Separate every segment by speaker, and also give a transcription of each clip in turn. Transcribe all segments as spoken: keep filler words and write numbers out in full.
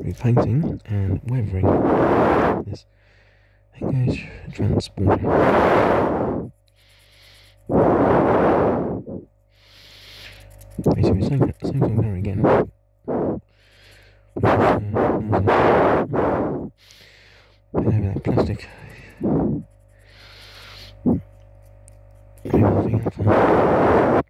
Speaker 1: repainting and weathering this Engage Transporter. Basically, same, same thing there again. Uh, over that plastic. Everything up there.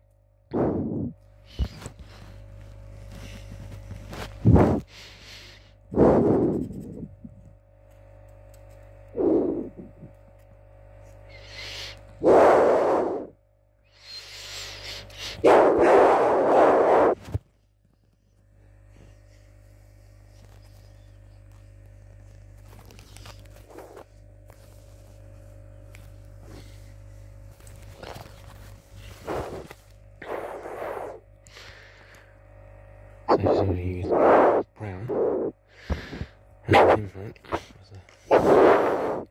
Speaker 1: So she's going to use brown and the infrared as a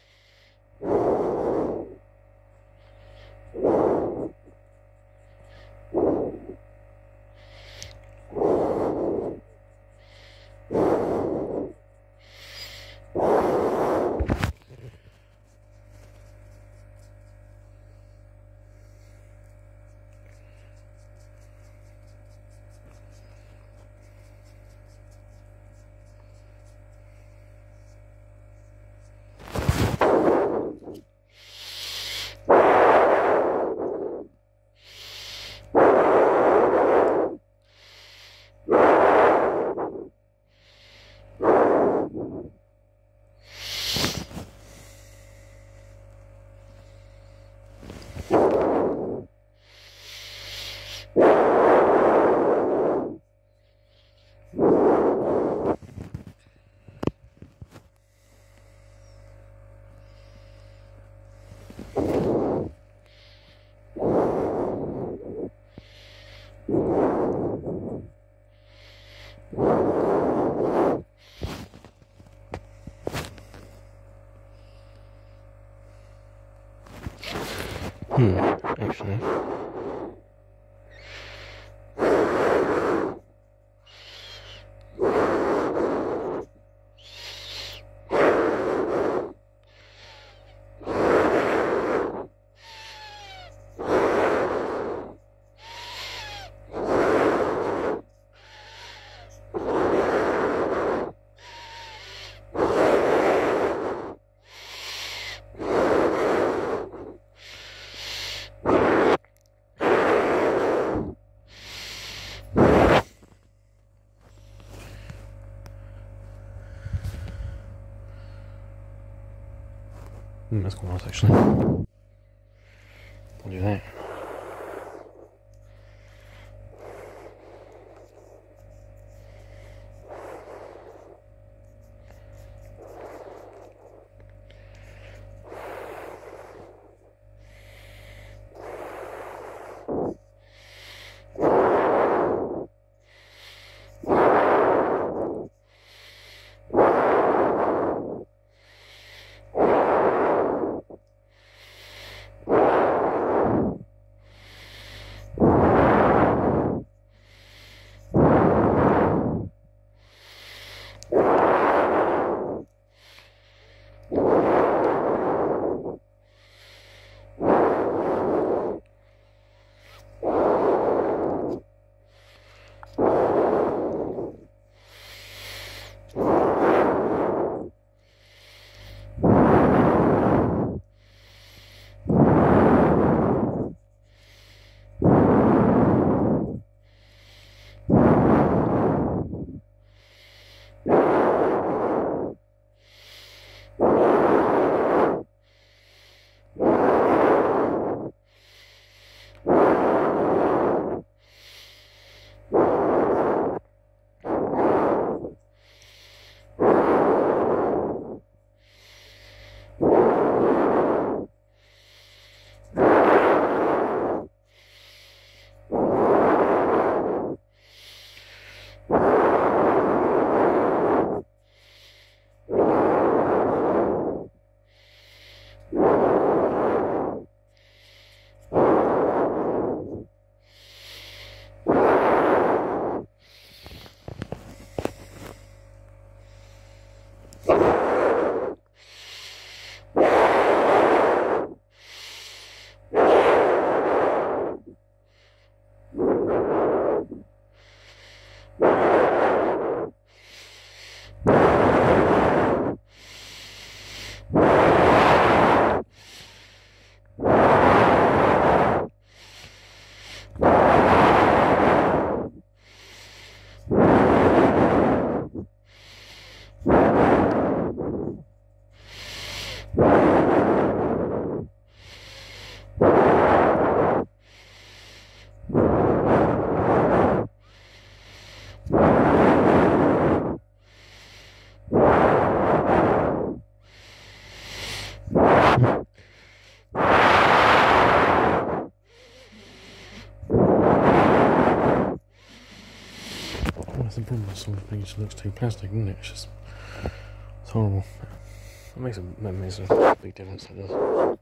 Speaker 1: Hmm, actually. Mm, that's quite nice actually. I'll do that. the problem with some things. It just looks too plastic, doesn't it? It's just it's horrible. It makes a, that makes a big difference. It does.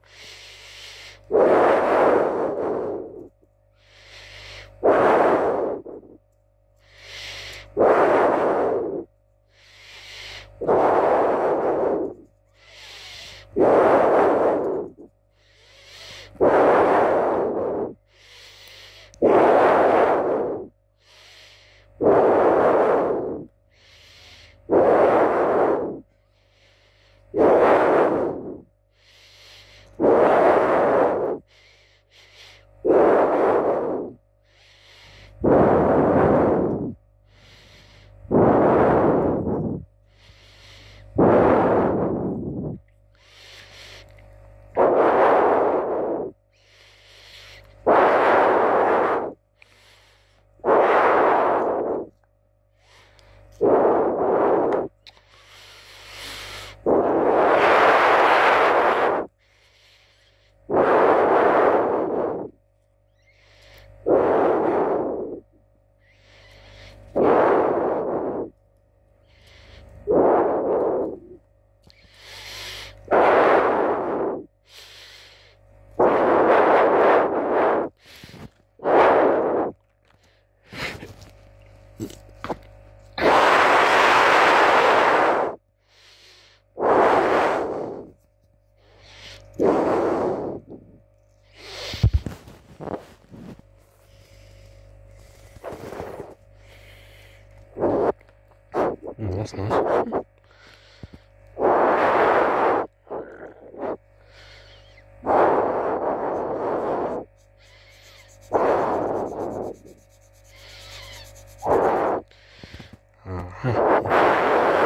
Speaker 1: Mm, that's nice. Uh-huh.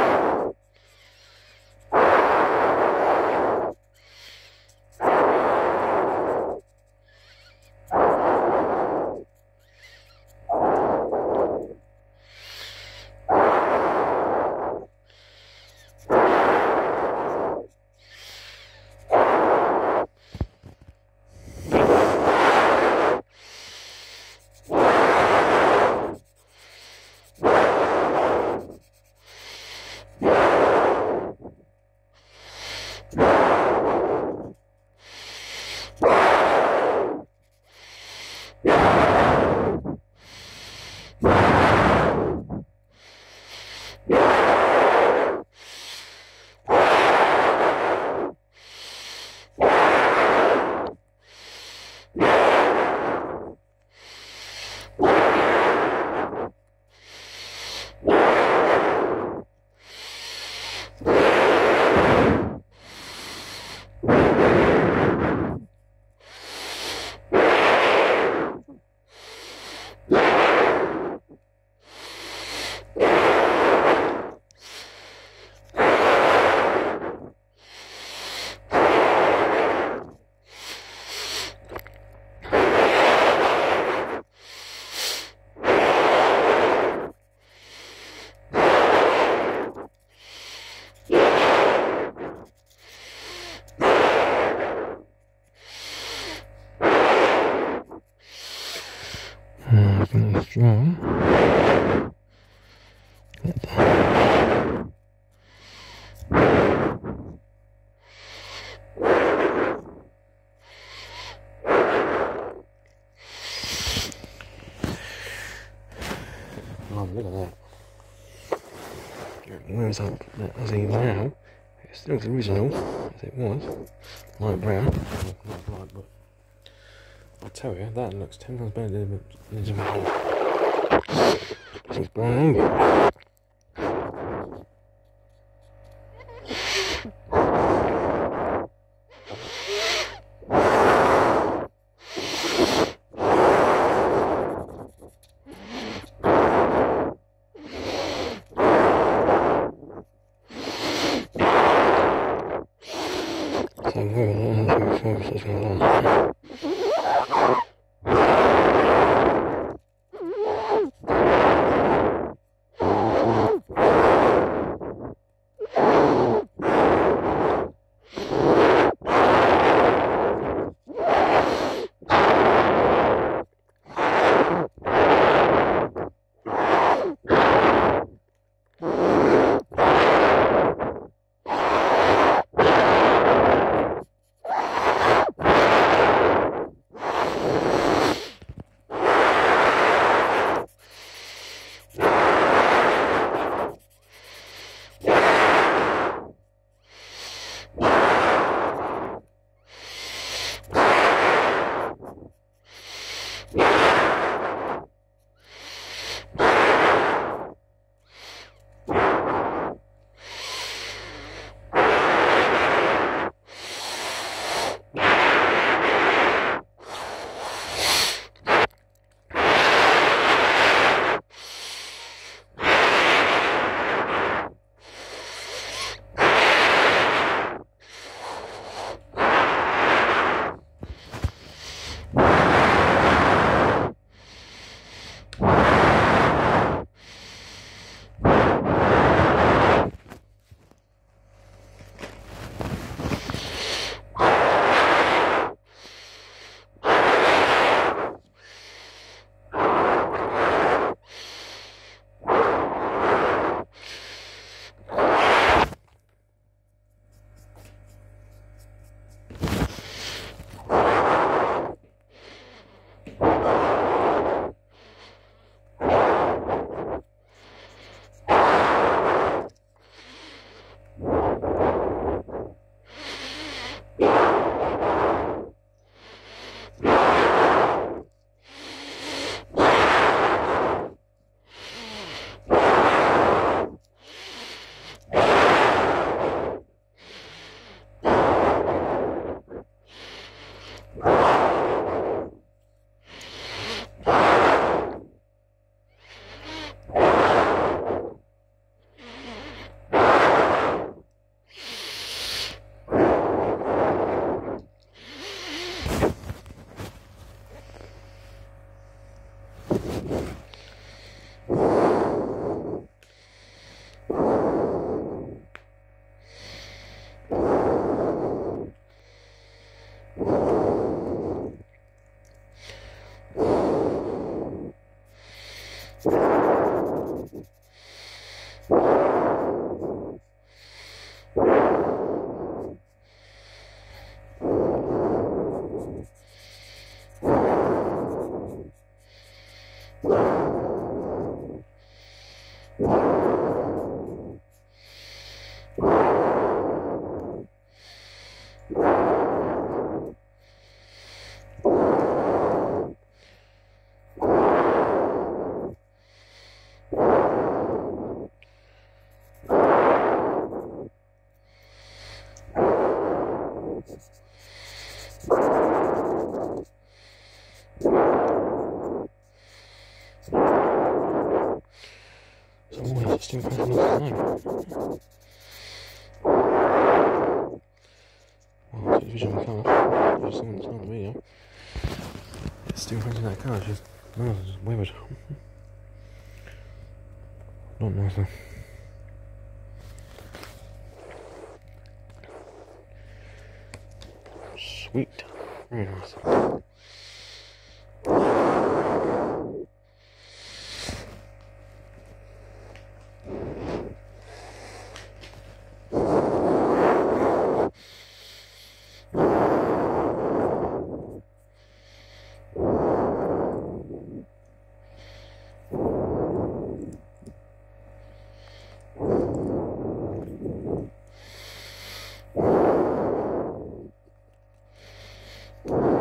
Speaker 1: Uh, looking at this drum. Oh, look at that. Whereas up as he now, it still looks original as it was. Light brown. Not light, but I tell you, that looks ten times better than the original. It's brown angry. So I'm going to focus this one on. So always it's still pressing all the time. Well, I'll take the vision of the car. There's someone that's not on the video. It's still pressing that car, she's oh, it's wavered. Not nice though. Sweet. Very nice. You